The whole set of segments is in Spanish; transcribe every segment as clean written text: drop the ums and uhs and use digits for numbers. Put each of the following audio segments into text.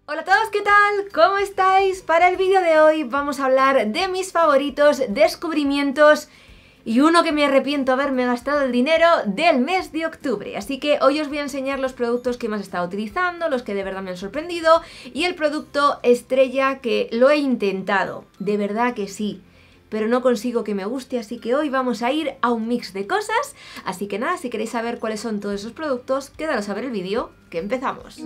Hola a todos, ¿qué tal? ¿Cómo estáis? Para el vídeo de hoy vamos a hablar de mis favoritos, descubrimientos y uno que me arrepiento haberme gastado el dinero del mes de octubre. Así que hoy os voy a enseñar los productos que más he estado utilizando, los que de verdad me han sorprendido y el producto estrella que lo he intentado. De verdad que sí, pero no consigo que me guste, así que hoy vamos a ir a un mix de cosas. Así que nada, si queréis saber cuáles son todos esos productos, quedaros a ver el vídeo, que empezamos.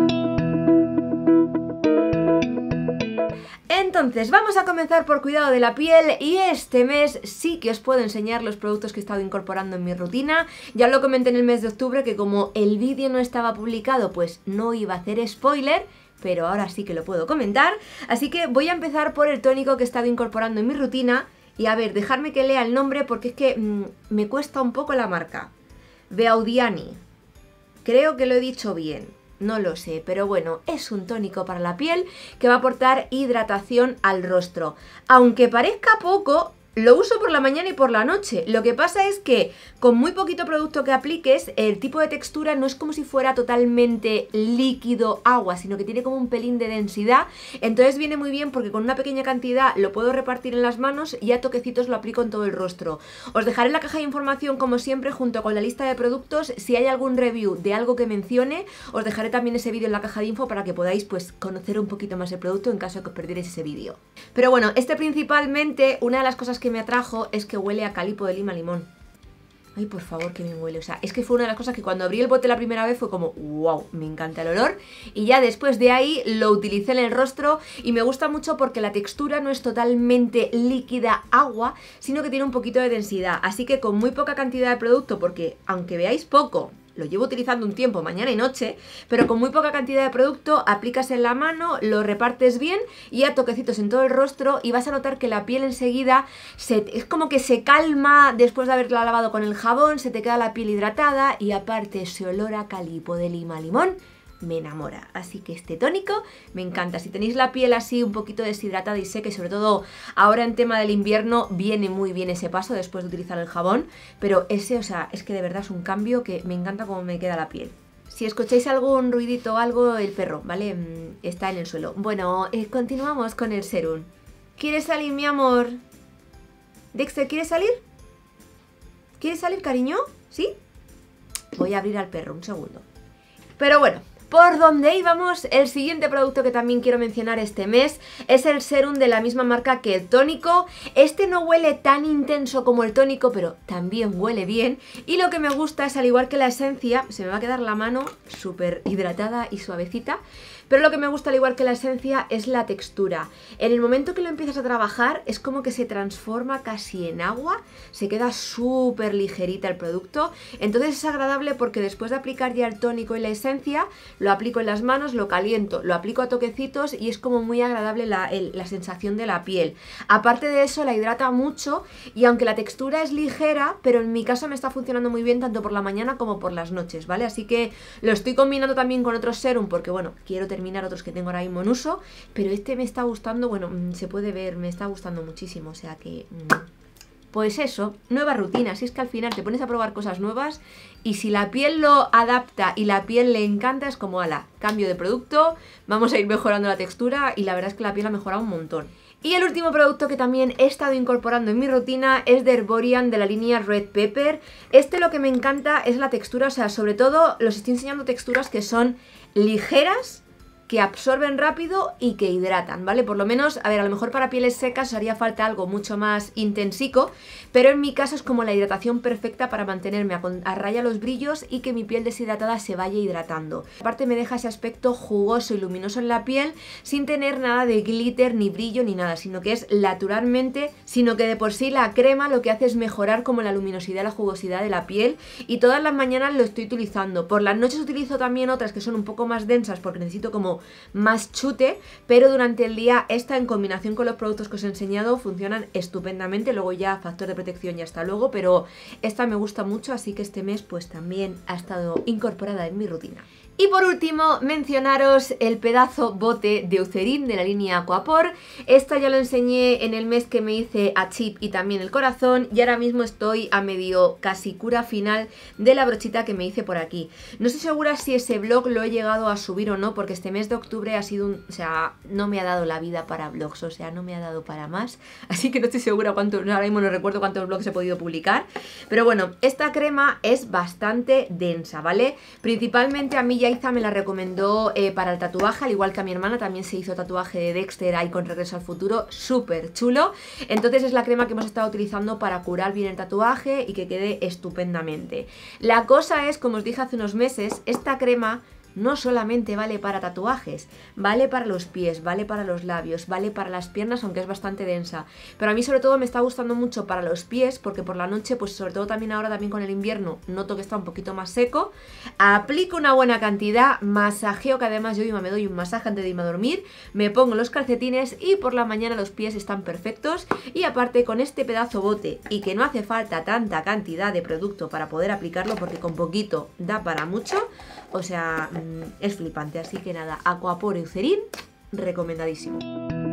Entonces, vamos a comenzar por cuidado de la piel y este mes sí que os puedo enseñar los productos que he estado incorporando en mi rutina. Ya lo comenté en el mes de octubre que como el vídeo no estaba publicado, pues no iba a hacer spoiler, pero ahora sí que lo puedo comentar. Así que voy a empezar por el tónico que he estado incorporando en mi rutina. Y a ver, dejadme que lea el nombre porque es que me cuesta un poco la marca. Beaudiani. Creo que lo he dicho bien. No lo sé, pero bueno, es un tónico para la piel que va a aportar hidratación al rostro. Aunque parezca poco, lo uso por la mañana y por la noche. Lo que pasa es que con muy poquito producto que apliques, el tipo de textura no es como si fuera totalmente líquido agua, sino que tiene como un pelín de densidad. Entonces viene muy bien porque con una pequeña cantidad lo puedo repartir en las manos y a toquecitos lo aplico en todo el rostro. Os dejaré en la caja de información, como siempre, junto con la lista de productos. Si hay algún review de algo que mencione, os dejaré también ese vídeo en la caja de info para que podáis pues conocer un poquito más el producto en caso de que os perdierais ese vídeo. Pero bueno, principalmente, una de las cosas que me atrajo es que huele a calipo de lima limón. Ay, por favor, que me huele. O sea, es que fue una de las cosas que cuando abrí el bote la primera vez fue como wow, me encanta el olor. Y ya después de ahí lo utilicé en el rostro y me gusta mucho porque la textura no es totalmente líquida agua, sino que tiene un poquito de densidad. Así que con muy poca cantidad de producto, porque aunque veáis poco, lo llevo utilizando un tiempo, mañana y noche, pero con muy poca cantidad de producto, aplicas en la mano, lo repartes bien y a toquecitos en todo el rostro y vas a notar que la piel enseguida es como que se calma después de haberla lavado con el jabón, se te queda la piel hidratada y aparte ese olor a calipo de lima limón me enamora. Así que este tónico me encanta. Si tenéis la piel así un poquito deshidratada y seca, y sobre todo ahora en tema del invierno, viene muy bien ese paso después de utilizar el jabón. Pero ese, o sea, es que de verdad es un cambio que me encanta cómo me queda la piel. Si escucháis algún ruidito o algo, el perro, ¿vale? Está en el suelo. Bueno, continuamos con el serum. ¿Quieres salir, mi amor? Dexter, ¿quieres salir? ¿Quieres salir, cariño? ¿Sí? Voy a abrir al perro, un segundo. Pero bueno, por donde íbamos, el siguiente producto que también quiero mencionar este mes es el serum de la misma marca que el tónico. Este no huele tan intenso como el tónico, pero también huele bien. Y lo que me gusta es, al igual que la esencia, se me va a quedar la mano súper hidratada y suavecita, pero lo que me gusta, al igual que la esencia, es la textura. En el momento que lo empiezas a trabajar, es como que se transforma casi en agua, se queda súper ligerita el producto. Entonces es agradable porque después de aplicar ya el tónico y la esencia, lo aplico en las manos, lo caliento, lo aplico a toquecitos y es como muy agradable la sensación de la piel. Aparte de eso, la hidrata mucho y aunque la textura es ligera, pero en mi caso me está funcionando muy bien tanto por la mañana como por las noches, ¿vale? Así que lo estoy combinando también con otros serum porque, bueno, quiero terminar otros que tengo ahora mismo en uso, pero este me está gustando, bueno, se puede ver, me está gustando muchísimo, o sea que... Pues eso, nueva rutina, si es que al final te pones a probar cosas nuevas y si la piel lo adapta y la piel le encanta, es como, ala, cambio de producto, vamos a ir mejorando la textura y la verdad es que la piel ha mejorado un montón. Y el último producto que también he estado incorporando en mi rutina es de Herborian, de la línea Red Pepper. Lo que me encanta es la textura, o sea, sobre todo los estoy enseñando texturas que son ligeras, que absorben rápido y que hidratan, ¿vale? Por lo menos, a ver, a lo mejor para pieles secas os haría falta algo mucho más intensico, pero en mi caso es como la hidratación perfecta para mantenerme a raya los brillos y que mi piel deshidratada se vaya hidratando. Aparte me deja ese aspecto jugoso y luminoso en la piel sin tener nada de glitter, ni brillo, ni nada, sino que es naturalmente, sino que de por sí la crema lo que hace es mejorar como la luminosidad, la jugosidad de la piel y todas las mañanas lo estoy utilizando. Por las noches utilizo también otras que son un poco más densas porque necesito como más chute, pero durante el día esta en combinación con los productos que os he enseñado funcionan estupendamente. Luego ya factor de protección y hasta luego, pero esta me gusta mucho, así que este mes pues también ha estado incorporada en mi rutina. Y por último, mencionaros el pedazo bote de Eucerin de la línea Aquaphor. Esta ya lo enseñé en el mes que me hice a Chip y también el corazón, y ahora mismo estoy a medio casi cura final de la brochita que me hice por aquí. No estoy segura si ese vlog lo he llegado a subir o no, porque este mes de octubre ha sido o sea, no me ha dado la vida para vlogs, o sea, no me ha dado para más, así que no estoy segura cuántos, ahora mismo no recuerdo cuántos vlogs he podido publicar, pero bueno, esta crema es bastante densa, ¿vale? Principalmente a mí Yaiza me la recomendó para el tatuaje, al igual que a mi hermana, también se hizo tatuaje de Dexter ahí con Regreso al Futuro, súper chulo. Entonces es la crema que hemos estado utilizando para curar bien el tatuaje y que quede estupendamente. La cosa es, como os dije hace unos meses, esta crema no solamente vale para tatuajes, vale para los pies, vale para los labios, vale para las piernas, aunque es bastante densa. Pero a mí sobre todo me está gustando mucho para los pies, porque por la noche, pues sobre todo también ahora también con el invierno, noto que está un poquito más seco. Aplico una buena cantidad, masajeo, que además yo misma me doy un masaje antes de irme a dormir, me pongo los calcetines y por la mañana los pies están perfectos. Y aparte con este pedazo bote, y que no hace falta tanta cantidad de producto para poder aplicarlo, porque con poquito da para mucho, o sea, es flipante. Así que nada, Aquaphor Eucerin, recomendadísimo.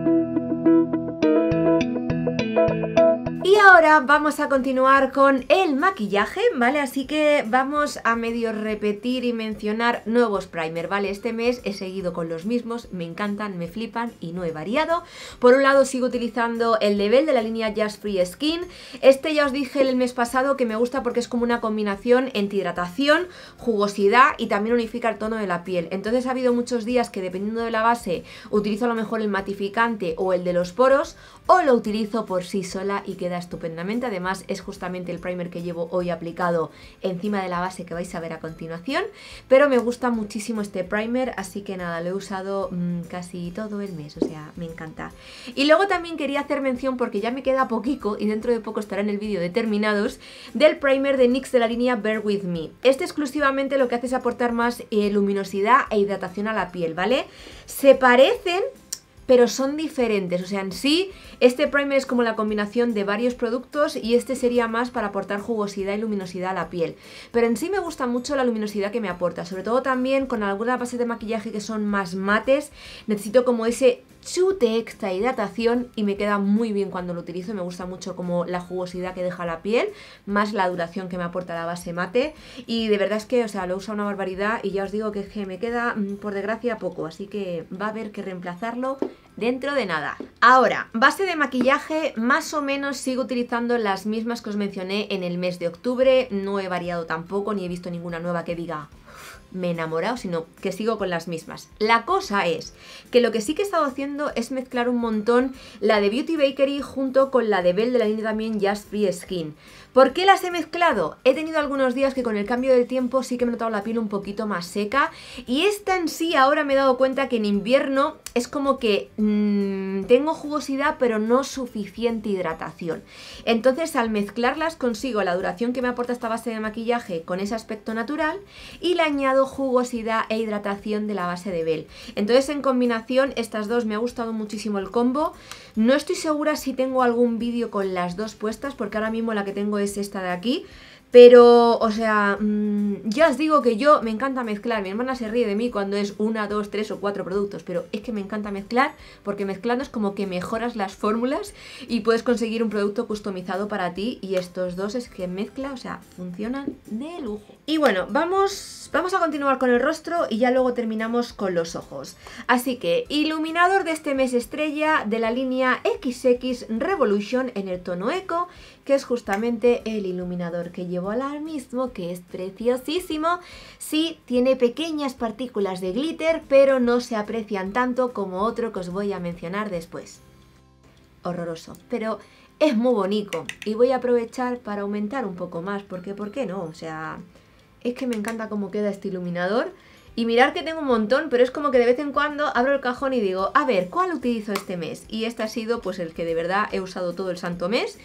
Y ahora vamos a continuar con el maquillaje, ¿vale? Así que vamos a medio repetir y mencionar nuevos primer, ¿vale? Este mes he seguido con los mismos, me encantan, me flipan y no he variado. Por un lado sigo utilizando el de Belle de la línea Just Free Skin. Este ya os dije el mes pasado que me gusta porque es como una combinación entre hidratación, jugosidad y también unifica el tono de la piel. Entonces ha habido muchos días que dependiendo de la base utilizo a lo mejor el matificante o el de los poros, o lo utilizo por sí sola y queda estupendamente. Además es justamente el primer que llevo hoy aplicado encima de la base que vais a ver a continuación, pero me gusta muchísimo este primer, así que nada, lo he usado casi todo el mes, o sea, me encanta. Y luego también quería hacer mención, porque ya me queda poquito y dentro de poco estará en el vídeo de terminados, del primer de NYX de la línea Bear With Me. Este exclusivamente lo que hace es aportar más luminosidad e hidratación a la piel, ¿vale? Se parecen, pero son diferentes, o sea, en sí este primer es como la combinación de varios productos y este sería más para aportar jugosidad y luminosidad a la piel. Pero en sí me gusta mucho la luminosidad que me aporta, sobre todo también con algunas bases de maquillaje que son más mates, necesito como ese chute extra hidratación y me queda muy bien cuando lo utilizo. Me gusta mucho como la jugosidad que deja la piel, más la duración que me aporta la base mate, y de verdad es que, o sea, lo uso una barbaridad y ya os digo que me queda, por desgracia, poco, así que va a haber que reemplazarlo dentro de nada. Ahora, base de maquillaje, más o menos sigo utilizando las mismas que os mencioné en el mes de octubre, no he variado tampoco, ni he visto ninguna nueva que diga me he enamorado, sino que sigo con las mismas. La cosa es que lo que sí que he estado haciendo es mezclar un montón la de Beauty Bakery junto con la de Belle de la línea también Just Free Skin. ¿Por qué las he mezclado? He tenido algunos días que con el cambio del tiempo sí que me he notado la piel un poquito más seca, y esta en sí ahora me he dado cuenta que en invierno es como que tengo jugosidad pero no suficiente hidratación. Entonces al mezclarlas consigo la duración que me aporta esta base de maquillaje con ese aspecto natural y le añado jugosidad e hidratación de la base de Belle. Entonces en combinación estas dos me ha gustado muchísimo el combo. No estoy segura si tengo algún vídeo con las dos puestas, porque ahora mismo la que tengo es esta de aquí. Pero, o sea, ya os digo que yo me encanta mezclar. Mi hermana se ríe de mí cuando es 1, 2, 3 o 4 productos, pero es que me encanta mezclar, porque mezclando es como que mejoras las fórmulas y puedes conseguir un producto customizado para ti, y estos dos es que mezcla, o sea, funcionan de lujo. Y bueno, vamos a continuar con el rostro y ya luego terminamos con los ojos. Así que, iluminador de este mes estrella de la línea XX Revolution en el tono Eco, que es justamente el iluminador que llevo ahora mismo, que es preciosísimo. Sí, tiene pequeñas partículas de glitter, pero no se aprecian tanto como otro que os voy a mencionar después. Horroroso, pero es muy bonito y voy a aprovechar para aumentar un poco más, porque ¿por qué no? O sea, es que me encanta cómo queda este iluminador. Y mirad que tengo un montón, pero es como que de vez en cuando abro el cajón y digo, a ver, ¿cuál utilizo este mes? Y este ha sido pues el que de verdad he usado todo el santo mes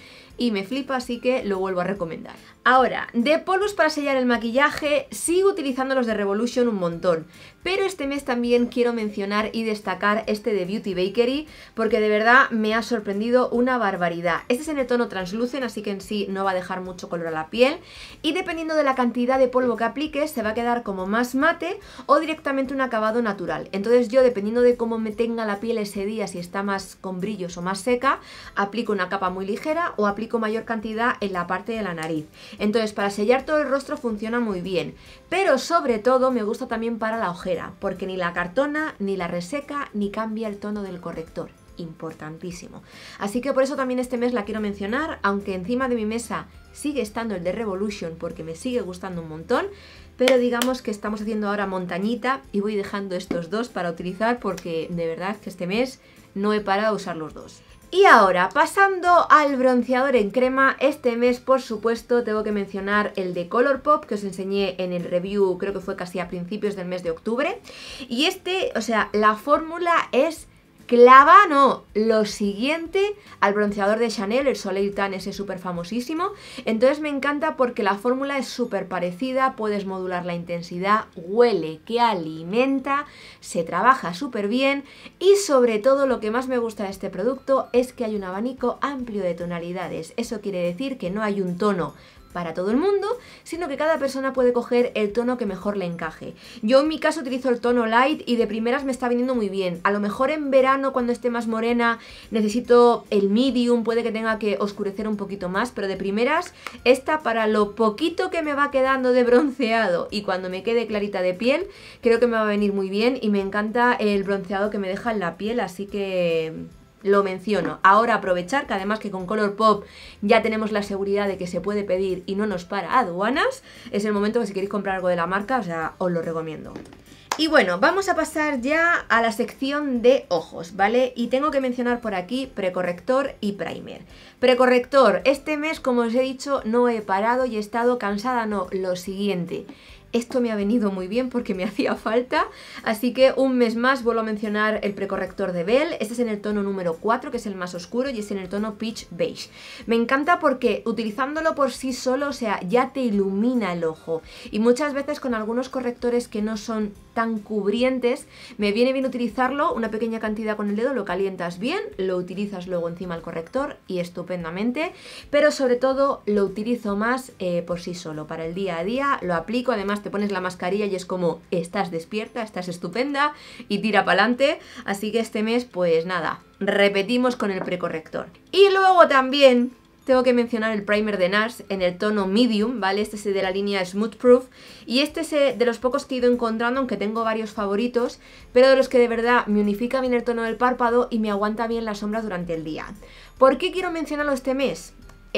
y me flipa, así que lo vuelvo a recomendar. Ahora, de polvos para sellar el maquillaje, sigo utilizando los de Revolution un montón, pero este mes también quiero mencionar y destacar este de Beauty Bakery, porque de verdad me ha sorprendido una barbaridad. Este es en el tono Translucent, así que en sí no va a dejar mucho color a la piel, y dependiendo de la cantidad de polvo que apliques, se va a quedar como más mate o directamente un acabado natural. Entonces yo, dependiendo de cómo me tenga la piel ese día, si está más con brillos o más seca, aplico una capa muy ligera o aplico mayor cantidad en la parte de la nariz. Entonces para sellar todo el rostro funciona muy bien, pero sobre todo me gusta también para la ojera, porque ni la cartona, ni la reseca, ni cambia el tono del corrector. Importantísimo. Así que por eso también este mes la quiero mencionar, aunque encima de mi mesa sigue estando el de Revolution porque me sigue gustando un montón, pero digamos que estamos haciendo ahora montañita y voy dejando estos dos para utilizar porque de verdad que este mes no he parado de usar los dos. Y ahora, pasando al bronceador en crema, este mes por supuesto tengo que mencionar el de Colourpop que os enseñé en el review, creo que fue casi a principios del mes de octubre. Y este, o sea, la fórmula es clava, no, lo siguiente al bronceador de Chanel, el Soleil Tan, ese súper famosísimo. Entonces me encanta porque la fórmula es súper parecida, puedes modular la intensidad, huele que alimenta, se trabaja súper bien y sobre todo lo que más me gusta de este producto es que hay un abanico amplio de tonalidades. Eso quiere decir que no hay un tono para todo el mundo, sino que cada persona puede coger el tono que mejor le encaje. Yo en mi caso utilizo el tono light y de primeras me está viniendo muy bien. A lo mejor en verano, cuando esté más morena, necesito el medium, puede que tenga que oscurecer un poquito más, pero de primeras, esta para lo poquito que me va quedando de bronceado y cuando me quede clarita de piel, creo que me va a venir muy bien y me encanta el bronceado que me deja en la piel, así que lo menciono. Ahora aprovechar que además que con Colourpop ya tenemos la seguridad de que se puede pedir y no nos para aduanas, es el momento que si queréis comprar algo de la marca, o sea, os lo recomiendo. Y bueno, vamos a pasar ya a la sección de ojos, ¿vale? Y tengo que mencionar por aquí precorrector y primer. Precorrector, este mes, como os he dicho, no he parado y he estado cansada, no, lo siguiente. Esto me ha venido muy bien porque me hacía falta, así que un mes más vuelvo a mencionar el precorrector de Belle. Este es en el tono número 4, que es el más oscuro, y es en el tono Peach Beige. Me encanta porque utilizándolo por sí solo, o sea, ya te ilumina el ojo. Y muchas veces con algunos correctores que no son tan cubrientes, me viene bien utilizarlo, una pequeña cantidad con el dedo, lo calientas bien, lo utilizas luego encima el corrector y estupendamente, pero sobre todo lo utilizo más por sí solo, para el día a día, lo aplico, además te pones la mascarilla y es como estás despierta, estás estupenda y tira para adelante, así que este mes pues nada, repetimos con el precorrector. Y luego también tengo que mencionar el primer de NARS en el tono medium, ¿vale? Este es de la línea Smooth Proof y este es de los pocos que he ido encontrando, aunque tengo varios favoritos, pero de los que de verdad me unifica bien el tono del párpado y me aguanta bien las sombras durante el día. ¿Por qué quiero mencionarlo este mes?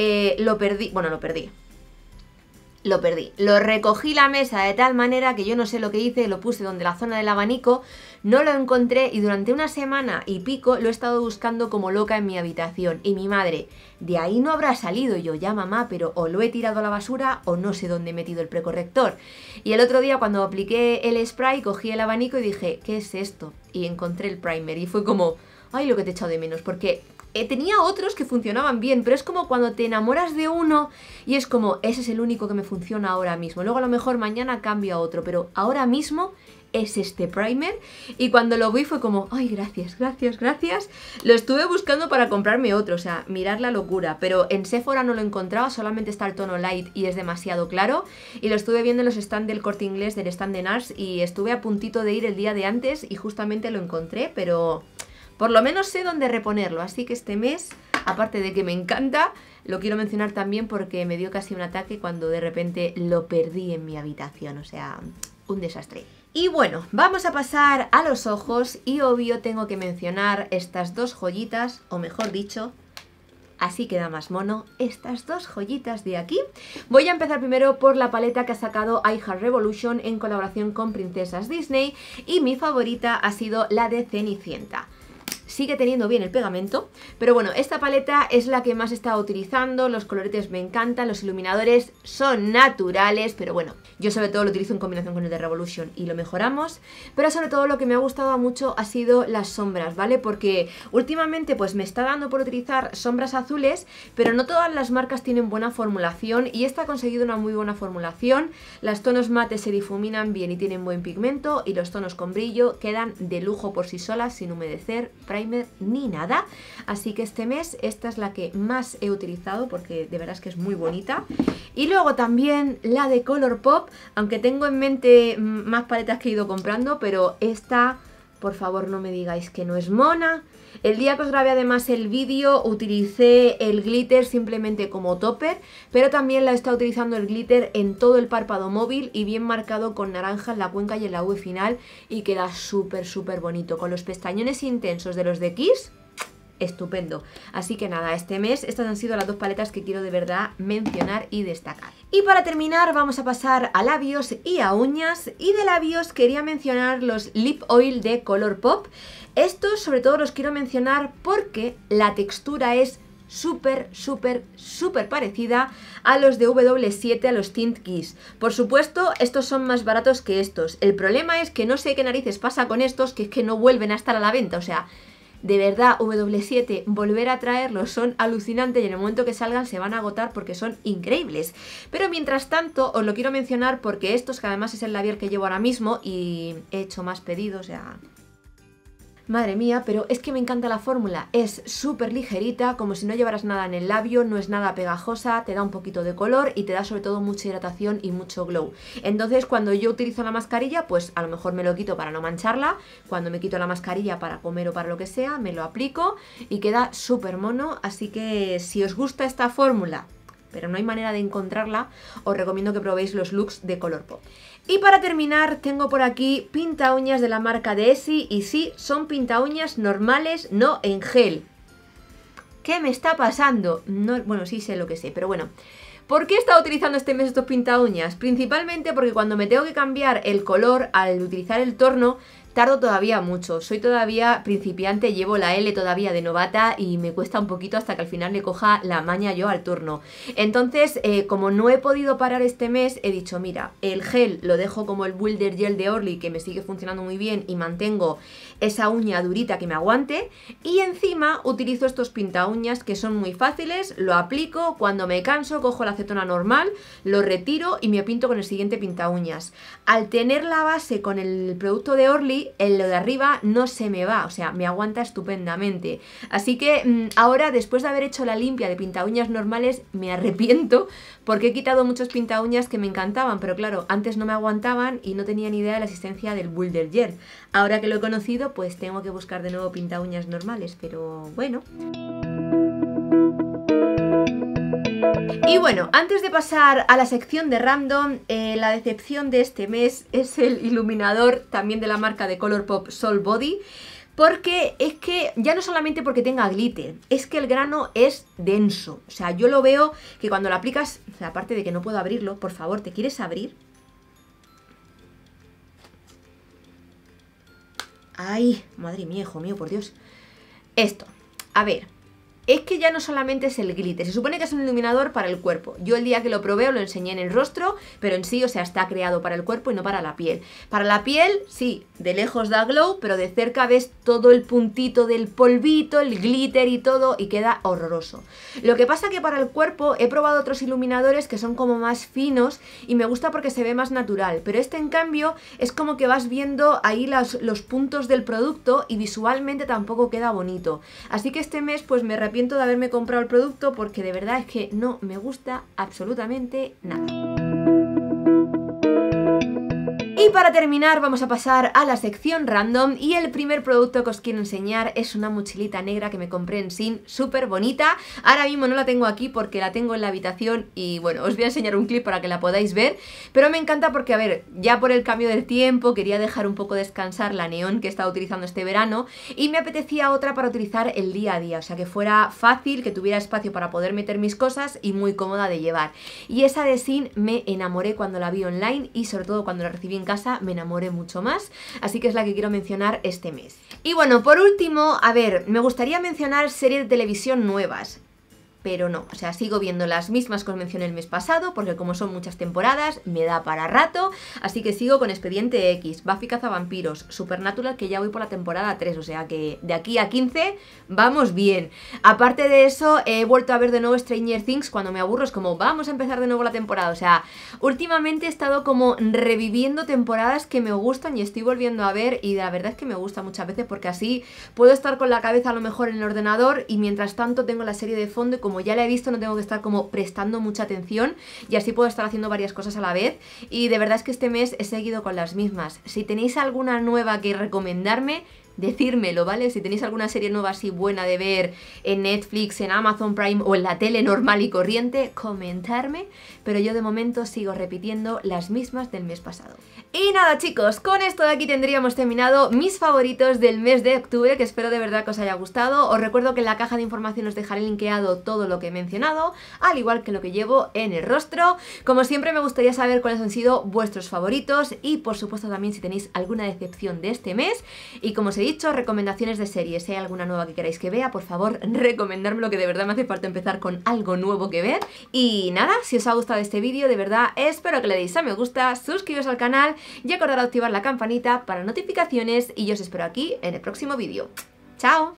Lo perdí. Lo recogí la mesa de tal manera que yo no sé lo que hice, lo puse donde la zona del abanico, no lo encontré y durante una semana y pico lo he estado buscando como loca en mi habitación. Y mi madre, de ahí no habrá salido. Yo, ya mamá, pero o lo he tirado a la basura o no sé dónde he metido el precorrector. Y el otro día cuando apliqué el spray, cogí el abanico y dije, ¿qué es esto? Y encontré el primer y fue como, ay, lo que te he echado de menos, porque tenía otros que funcionaban bien, pero es como cuando te enamoras de uno y es como, ese es el único que me funciona ahora mismo. Luego a lo mejor mañana cambio a otro, pero ahora mismo es este primer. Y cuando lo vi fue como, ay, gracias, gracias, gracias. Lo estuve buscando para comprarme otro, o sea, mirar la locura. Pero en Sephora no lo encontraba, solamente está el tono light y es demasiado claro. Y lo estuve viendo en los stands del Corte Inglés, del stand de NARS, y estuve a puntito de ir el día de antes y justamente lo encontré, pero por lo menos sé dónde reponerlo, así que este mes, aparte de que me encanta, lo quiero mencionar también porque me dio casi un ataque cuando de repente lo perdí en mi habitación, o sea, un desastre. Y bueno, vamos a pasar a los ojos y obvio tengo que mencionar estas dos joyitas, o mejor dicho, así queda más mono, estas dos joyitas de aquí. Voy a empezar primero por la paleta que ha sacado I Heart Revolution en colaboración con Princesas Disney y mi favorita ha sido la de Cenicienta. sigue teniendo bien el pegamento, pero bueno, esta paleta es la que más he estado utilizando, los coloretes me encantan, los iluminadores son naturales, pero bueno, yo sobre todo lo utilizo en combinación con el de Revolution y lo mejoramos, pero sobre todo lo que me ha gustado mucho ha sido las sombras, ¿vale? Porque últimamente pues me está dando por utilizar sombras azules, pero no todas las marcas tienen buena formulación y esta ha conseguido una muy buena formulación, las tonos mates se difuminan bien y tienen buen pigmento y los tonos con brillo quedan de lujo por sí solas, sin humedecer, primer ni nada, así que este mes esta es la que más he utilizado porque de verdad es que es muy bonita. Y luego también la de Colourpop, aunque tengo en mente más paletas que he ido comprando, pero esta, por favor no me digáis que no es mona. El día que os grabé además el vídeo utilicé el glitter simplemente como topper, pero también la he estado utilizando el glitter en todo el párpado móvil y bien marcado con naranja en la cuenca y en la V final y queda súper bonito. Con los pestañones intensos de los de Kiss, estupendo. Así que nada, este mes estas han sido las dos paletas que quiero de verdad mencionar y destacar. Y para terminar vamos a pasar a labios y a uñas, y de labios quería mencionar los Lip Oil de Colourpop. Estos sobre todo los quiero mencionar porque la textura es súper parecida a los de W7, a los Tint Kiss. Por supuesto, estos son más baratos que estos. El problema es que no sé qué narices pasa con estos, que es que no vuelven a estar a la venta, o sea, de verdad, W7, volver a traerlos son alucinantes y en el momento que salgan se van a agotar porque son increíbles. Pero mientras tanto, os lo quiero mencionar porque estos, que además es el labial que llevo ahora mismo y he hecho más pedidos, o sea... Madre mía, pero es que me encanta la fórmula, es súper ligerita, como si no llevaras nada en el labio, no es nada pegajosa, te da un poquito de color y te da sobre todo mucha hidratación y mucho glow. Entonces cuando yo utilizo la mascarilla, pues a lo mejor me lo quito para no mancharla, cuando me quito la mascarilla para comer o para lo que sea, me lo aplico y queda súper mono, así que si os gusta esta fórmula, pero no hay manera de encontrarla, os recomiendo que probéis los looks de Colourpop. Y para terminar tengo por aquí pinta uñas de la marca de Essie y sí, son pinta uñas normales, no en gel. ¿Qué me está pasando? No, bueno, sí sé lo que sé, pero bueno. ¿Por qué he estado utilizando este mes estos pinta uñas? Principalmente porque cuando me tengo que cambiar el color al utilizar el torno, tardo todavía mucho, soy todavía principiante, llevo la L todavía de novata y me cuesta un poquito hasta que al final le coja la maña yo al turno. Entonces, como no he podido parar este mes, he dicho, mira, el gel lo dejo como el Builder Gel de Orly, que me sigue funcionando muy bien y mantengo esa uña durita que me aguante, y encima utilizo estos pinta uñas que son muy fáciles, lo aplico, cuando me canso cojo la acetona normal, lo retiro y me pinto con el siguiente pinta uñas. Al tener la base con el producto de Orly, lo de arriba no se me va, o sea, me aguanta estupendamente. Así que ahora, después de haber hecho la limpia de pinta uñas normales, me arrepiento porque he quitado muchos pinta uñas que me encantaban, pero claro, antes no me aguantaban y no tenía ni idea de la existencia del Builder Gel. Ahora que lo he conocido, pues tengo que buscar de nuevo pinta uñas normales, pero bueno. Y bueno, antes de pasar a la sección de random, la decepción de este mes es el iluminador también de la marca de Colourpop Soul Body, porque es que ya no solamente porque tenga glitter, es que el grano es denso. O sea, yo lo veo que cuando lo aplicas, o sea, aparte de que no puedo abrirlo, por favor, ¿te quieres abrir? Ay, madre mía, hijo mío, por Dios. Esto, a ver, es que ya no solamente es el glitter, se supone que es un iluminador para el cuerpo. Yo el día que lo probé lo enseñé en el rostro, pero en sí, o sea, está creado para el cuerpo y no para la piel. Para la piel, sí, de lejos da glow, pero de cerca ves todo el puntito del polvito, el glitter y todo, y queda horroroso. Lo que pasa que para el cuerpo he probado otros iluminadores que son como más finos y me gusta porque se ve más natural, pero este en cambio es como que vas viendo ahí los puntos del producto y visualmente tampoco queda bonito. Así que este mes pues me arrepiento de haberme comprado el producto porque de verdad es que no me gusta absolutamente nada. Y para terminar vamos a pasar a la sección random y el primer producto que os quiero enseñar es una mochilita negra que me compré en Shein, súper bonita. Ahora mismo no la tengo aquí porque la tengo en la habitación y bueno, os voy a enseñar un clip para que la podáis ver, pero me encanta porque, a ver, ya por el cambio del tiempo quería dejar un poco descansar la neón que he estado utilizando este verano y me apetecía otra para utilizar el día a día, o sea, que fuera fácil, que tuviera espacio para poder meter mis cosas y muy cómoda de llevar. Y esa de Shein me enamoré cuando la vi online y sobre todo cuando la recibí en casa. casa me enamoré mucho más, así que es la que quiero mencionar este mes. Y bueno, por último, a ver, me gustaría mencionar series de televisión nuevas. Pero no, o sea, sigo viendo las mismas que os mencioné el mes pasado, porque como son muchas temporadas, me da para rato, así que sigo con Expediente X, Buffy Cazavampiros, Supernatural, que ya voy por la temporada 3, o sea que de aquí a 15 vamos bien. Aparte de eso, he vuelto a ver de nuevo Stranger Things, cuando me aburro es como, vamos a empezar de nuevo la temporada, o sea, últimamente he estado como reviviendo temporadas que me gustan y estoy volviendo a ver, y la verdad es que me gusta muchas veces porque así puedo estar con la cabeza a lo mejor en el ordenador y mientras tanto tengo la serie de fondo y como ya la he visto no tengo que estar como prestando mucha atención y así puedo estar haciendo varias cosas a la vez, y de verdad es que este mes he seguido con las mismas. Si tenéis alguna nueva que recomendarme, decírmelo, ¿vale? Si tenéis alguna serie nueva así buena de ver en Netflix, en Amazon Prime o en la tele normal y corriente, comentarme, pero yo de momento sigo repitiendo las mismas del mes pasado. Y nada chicos, con esto de aquí tendríamos terminado mis favoritos del mes de octubre, que espero de verdad que os haya gustado. Os recuerdo que en la caja de información os dejaré linkeado todo lo que he mencionado, al igual que lo que llevo en el rostro. Como siempre me gustaría saber cuáles han sido vuestros favoritos y por supuesto también si tenéis alguna decepción de este mes. Y como os he dicho, recomendaciones de series. Si hay alguna nueva que queráis que vea, por favor, recomendármelo, que de verdad me hace falta empezar con algo nuevo que ver. Y nada, si os ha gustado este vídeo, de verdad espero que le deis a me gusta, suscribiros al canal y acordar de activar la campanita para notificaciones y yo os espero aquí en el próximo vídeo. ¡Chao!